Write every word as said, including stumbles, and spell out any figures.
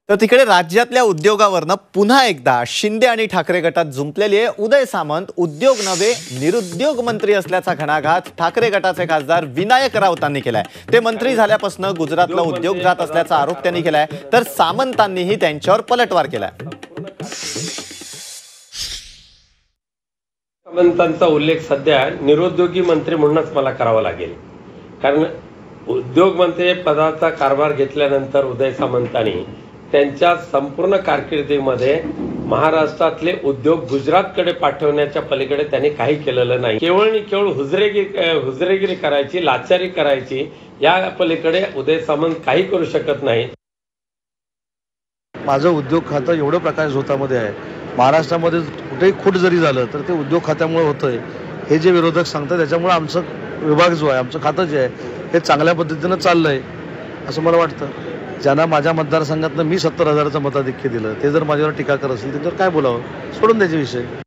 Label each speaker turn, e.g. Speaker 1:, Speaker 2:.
Speaker 1: तर तिकडे राज्यातल्या उद्योगावरनं पुन्हा एकदा शिंदे आणि ठाकरे गटात जुंपलेली आहे उदय सामंत उद्योग नवे निरुद्योग मंत्री असल्याचा घणाघात ठाकरे गटाचे खासदार विनायक राऊतांनी केलाय। ते मंत्री झाल्यापासून गुजरातला उद्योग जात असल्याचा आरोप त्यांनी केलाय, तर सामंतांनीही त्यांच्यावर पलटवार केलाय।
Speaker 2: सामंतांचा उल्लेख सध्या निरुद्योगी मंत्री म्हणूनच मला करावा लागेल, कारण उद्योग मंत्री पदाचा कारभार घेतल्यानंतर उदय सामंतांनी त्यांच्या संपूर्ण कारकिर्दीमध्ये महाराष्ट्रातले उद्योग गुजरातकडे पाठवण्याच्या पलीकडे त्यांनी काही केलेलं नाही। केवळ आणि केवळ हुजरेगिरी हुजरेगिरी करायची, लाचारी करायची, या पलीकडे उदय सामंत काही करू शकत नाही।
Speaker 3: माझं उद्योग खातं एवढं प्रकाश झोतामध्ये आहे, महाराष्ट्रामध्ये कुठेही खूट जरी झालं तर ते उद्योग खात्यामुळे होतंय हे जे विरोधक सांगतात, त्याच्यामुळे आमचं विभाग जो आहे, आमचं खातं जे आहे हे चांगल्या पद्धतीनं चाललंय असं मला वाटतं। ज्यांना माझ्या मतदारसंघातनं मी सत्तर हजाराचं मताधिक्य दिलं ते जर माझ्यावर टीका करत असेल तर काय बोलावं, सोडून द्यायचे विषय।